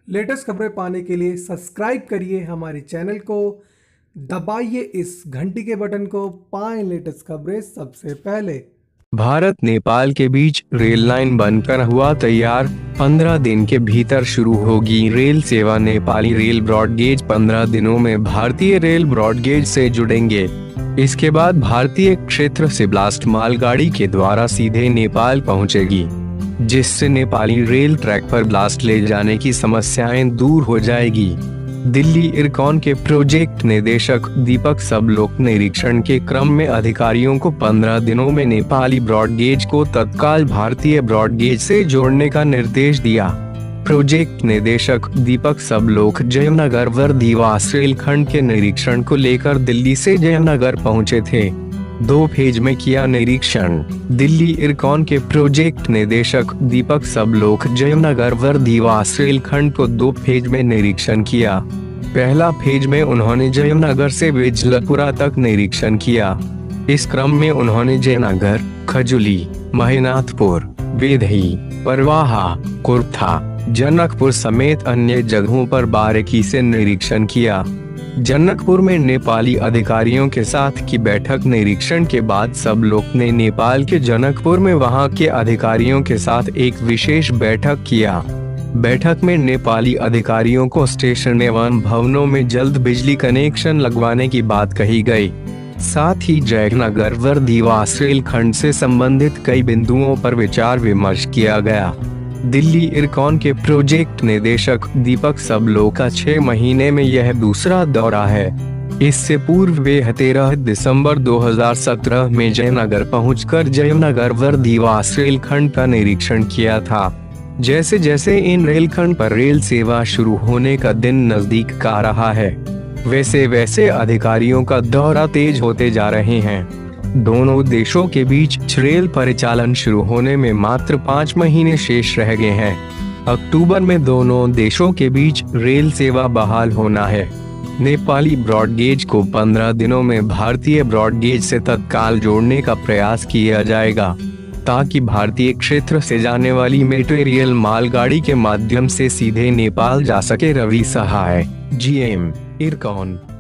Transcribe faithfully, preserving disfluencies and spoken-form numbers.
Latest खबरें पाने के लिए सब्सक्राइब करिए हमारे चैनल को, दबाइए इस घंटी के बटन को, पाएं लेटेस्ट खबरें सबसे पहले। भारत नेपाल के बीच रेल लाइन बनकर हुआ तैयार, पंद्रह दिन के भीतर शुरू होगी रेल सेवा। नेपाली रेल ब्रॉडगेज पंद्रह दिनों में भारतीय रेल ब्रॉडगेज से जुड़ेंगे। इसके बाद भारतीय क्षेत्र से ब्लास्ट मालगाड़ी के द्वारा सीधे नेपाल पहुंचेगी, जिससे नेपाली रेल ट्रैक पर ब्लास्ट ले जाने की समस्याएं दूर हो जाएगी। दिल्ली इरकॉन के प्रोजेक्ट निदेशक दीपक सबलोक निरीक्षण के क्रम में अधिकारियों को पंद्रह दिनों में नेपाली ब्रॉडगेज को तत्काल भारतीय ब्रॉडगेज से जोड़ने का निर्देश दिया। प्रोजेक्ट निदेशक दीपक सबलोक जयनगर वर्दीवास रेलखंड के निरीक्षण को लेकर दिल्ली से जयनगर पहुंचे थे। दो फेज में किया निरीक्षण। दिल्ली इरकॉन के प्रोजेक्ट निदेशक दीपक सबलोक जयनगर वर्दीवास रेलखंड को दो फेज में निरीक्षण किया। पहला फेज में उन्होंने जयनगर से बिजलपुरा तक निरीक्षण किया। इस क्रम में उन्होंने जयनगर, खजुली, महिनाथपुर, वेधई, परवाहा, कुर्था, जनकपुर समेत अन्य जगहों पर बारीकी से निरीक्षण किया। जनकपुर में नेपाली अधिकारियों के साथ की बैठक निरीक्षण के बाद सबलोक ने नेपाल के जनकपुर में वहां के अधिकारियों के साथ एक विशेष बैठक किया। बैठक में नेपाली अधिकारियों को स्टेशन एवं भवनों में जल्द बिजली कनेक्शन लगवाने की बात कही गई। साथ ही जयनगर वर्दीवास रेलखंड से संबंधित कई बिंदुओं पर विचार विमर्श किया गया। दिल्ली इरकॉन के प्रोजेक्ट निदेशक दीपक सबलोक का छह महीने में यह दूसरा दौरा है। इससे पूर्व वे तेरह दिसंबर दो हज़ार सत्रह में जयनगर पहुंचकर जयनगर वर्दीवास रेलखंड का निरीक्षण किया था। जैसे जैसे इन रेलखंड पर रेल सेवा शुरू होने का दिन नजदीक आ रहा है, वैसे वैसे अधिकारियों का दौरा तेज होते जा रहे हैं। दोनों देशों के बीच रेल परिचालन शुरू होने में मात्र पाँच महीने शेष रह गए हैं। अक्टूबर में दोनों देशों के बीच रेल सेवा बहाल होना है। नेपाली ब्रॉडगेज को पंद्रह दिनों में भारतीय ब्रॉडगेज से तत्काल जोड़ने का प्रयास किया जाएगा, ताकि भारतीय क्षेत्र से जाने वाली मटेरियल मालगाड़ी के माध्यम से सीधे नेपाल जा सके। रवि सहाय, जीएम, इरकॉन।